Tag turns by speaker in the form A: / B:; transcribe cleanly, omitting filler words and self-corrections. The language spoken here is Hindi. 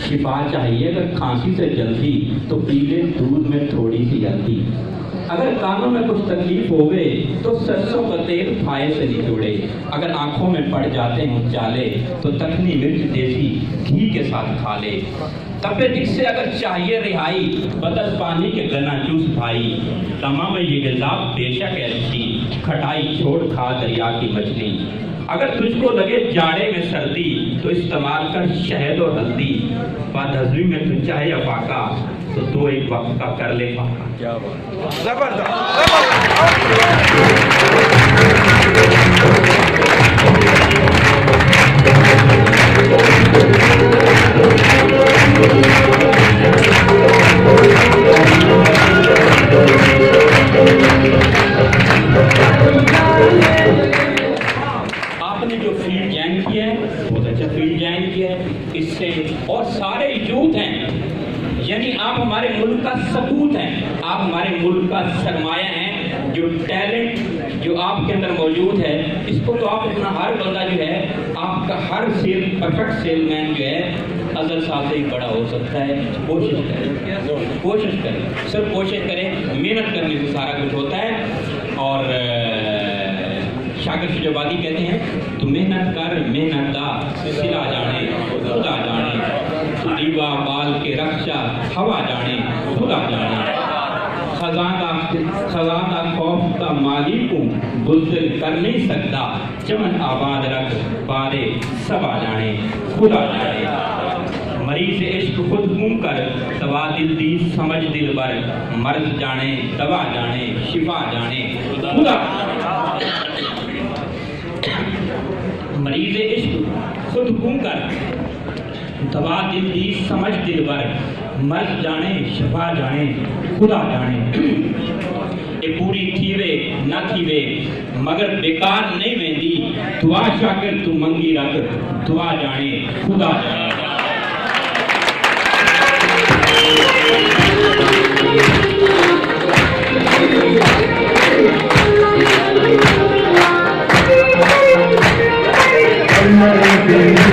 A: शिफा चाहिए अगर खांसी से जल्दी तो पी ले दूध में थोड़ी सी हल्दी। अगर कानों में कुछ तकलीफ हो गए तो सरसों का तेल फाये से निचोड़े। अगर आंखों में पड़ जाते हैं उजाले तो तखनी मिर्च देसी घी के साथ खा ले। तपे दिख से अगर चाहिए रिहाई बदस पानी के गला चूस भाई। तमा में ये ग़िज़ा बेशक है अच्छी खटाई छोड़ खा दरिया की मछली। अगर तुझको लगे जाड़े में सर्दी तो इस्तेमाल कर शहद और हल्दी। बदहज़मी में तू चाहे अफाका तो दो एक वक्त का कर ले फाका। क्या बात, जबरदस्त। आपने जो फील्ड ज्वाइन किया है बहुत अच्छा फील्ड ज्वाइन किया है। इससे और सारे यूथ हैं, यानी आप हमारे मुल्क का सबूत हैं, आप हमारे मुल्क का सरमाया हैं। जो टैलेंट जो आपके अंदर मौजूद है इसको तो आप अपना हर बंदा जो है आपका हर सेल परफेक्ट सेलमैन जो है अजल साहब से ही बड़ा हो सकता है। कोशिश करें, कोशिश करें, सिर्फ कोशिश करें। मेहनत करने से सारा कुछ होता है। और शाकिर शुजाबादी कहते हैं तू मेहनत कर मेहनत दा सिला जाने खुदा जाने। दीवा बाल के रक्षा हवा जाने खुदा जाने। खजाना खौफ का मालिक हूँ गुज़र कर नहीं सकता। चमन आबाद रख बादे सबा जाने खुदा जाने। मरीज़ इश्क खुद घूम कर दवा दिल दी समझ दिल भर। मर्ज जाने दवा जाने शिफा जाने खुदा। मरीज़ इश्क खुद घूम कर दवा दिल दी समझ दिल भर। मर्ज जाने शिफा जाने खुदा जाने। ये पूरी थीवे न थीवे मगर बेकार नहीं वेंदी। दुआ शाकिर तू मंगी रख दुआ जाने खुदा जाने।
B: Allah